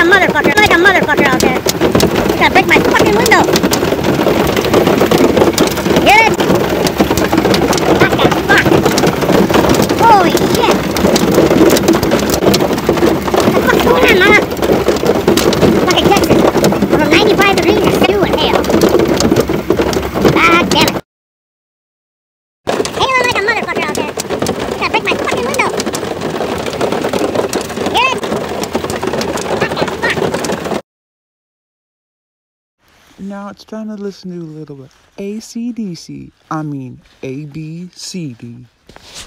like a motherfucker out there. You gotta break my fucking window. Hear it? What the fuck? Holy shit. What the fuck's going on, mama? Fucking Texas. From 95 degrees to 2 and hell. God damn it. Hailing like a motherfucker out there. You gotta break my fucking window. Hear it? What the fuck? Now it's time to listen to a little bit AC/DC. I mean ABCD.